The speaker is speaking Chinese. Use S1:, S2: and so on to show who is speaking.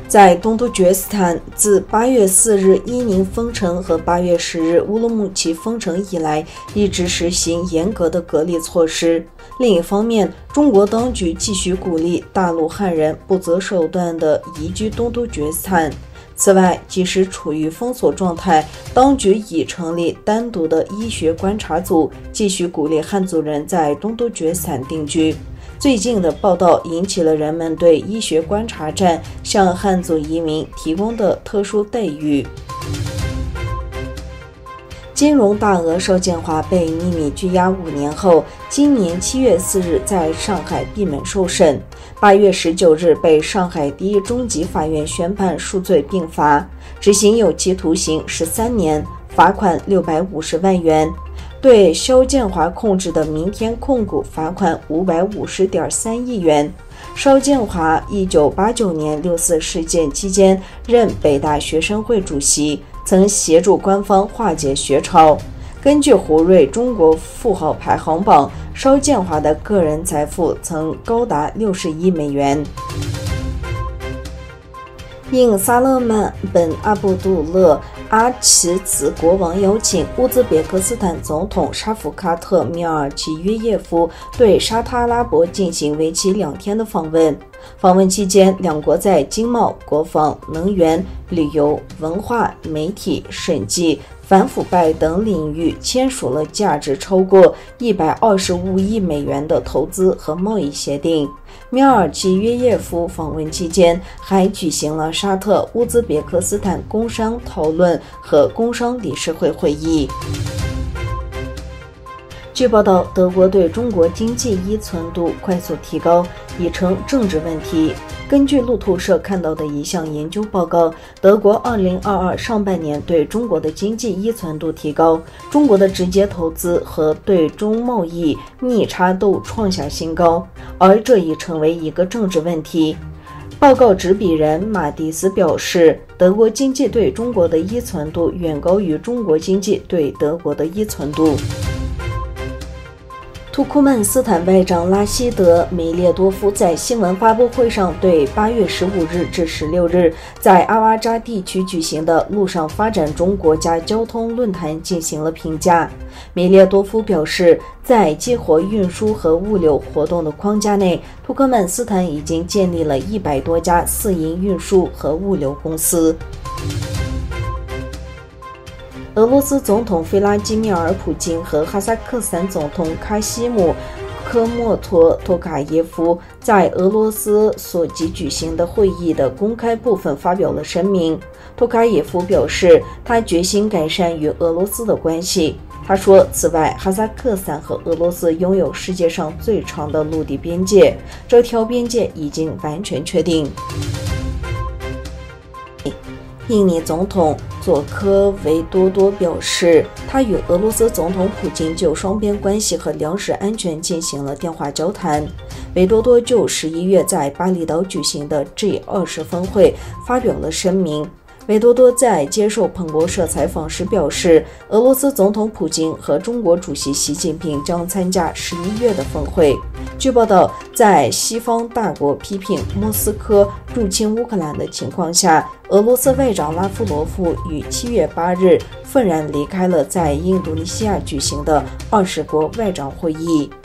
S1: 在东突厥斯坦，自8月4日伊宁封城和8月10日乌鲁木齐封城以来，一直实行严格的隔离措施。另一方面，中国当局继续鼓励大陆汉人不择手段地移居东突厥斯坦。此外，即使处于封锁状态，当局已成立单独的医学观察组，继续鼓励汉族人在东突厥斯坦定居。最近的报道引起了人们对医学观察站向汉族移民提供的特殊待遇。金融大鳄邵建华被秘密拘押5年后，今年7月4日在上海闭门受审，8月19日被上海第一中级法院宣判数罪并罚，执行有期徒刑13年，罚款650万元。对肖建华控制的明天控股罚款550.3亿元。邵建华1989年6四事件期间任北大学生会主席，曾协助官方化解学潮。根据胡瑞中国富豪排行榜，邵建华的个人财富曾高达60亿美元。应萨勒曼本阿卜杜勒阿齐兹国王邀请，乌兹别克斯坦总统沙夫卡特米尔齐约耶夫对沙特阿拉伯进行为期2天的访问。访问期间，两国在经贸、国防、能源、旅游、文化、媒体、审计、反腐败等领域签署了价值超过125亿美元的投资和贸易协定。米尔齐约耶夫访问期间还举行了沙特乌兹别克斯坦工商讨论和工商理事会会议。据报道，德国对中国经济依存度快速提高已成政治问题。根据路透社看到的一项研究报告，德国2022上半年对中国的经济依存度提高，中国的直接投资和对中贸易逆差都创下新高，而这已成为一个政治问题。报告执笔人马蒂斯表示，德国经济对中国的依存度远高于中国经济对德国的依存度。土库曼斯坦外长拉希德·梅列多夫在新闻发布会上对8月15日至16日在阿瓦扎地区举行的陆上发展中国家交通论坛进行了评价。梅列多夫表示，在激活运输和物流活动的框架内，土库曼斯坦已经建立了100多家私营运输和物流公司。俄罗斯总统费拉基米尔·普京和哈萨克斯坦总统卡西姆·科莫托托卡耶夫在俄罗斯索契举行的会议的公开部分发表了声明。托卡耶夫表示，他决心改善与俄罗斯的关系。他说，此外，哈萨克斯坦和俄罗斯拥有世界上最长的陆地边界，这条边界已经完全确定。印尼总统佐科维多多表示，他与俄罗斯总统普京就双边关系和粮食安全进行了电话交谈。维多多就11月在巴厘岛举行的 G20 峰会发表了声明。维多多在接受彭博社采访时表示，俄罗斯总统普京和中国主席习近平将参加11月的峰会。据报道，在西方大国批评莫斯科入侵乌克兰的情况下，俄罗斯外长拉夫罗夫于7月8日愤然离开了在印度尼西亚举行的20国外长会议。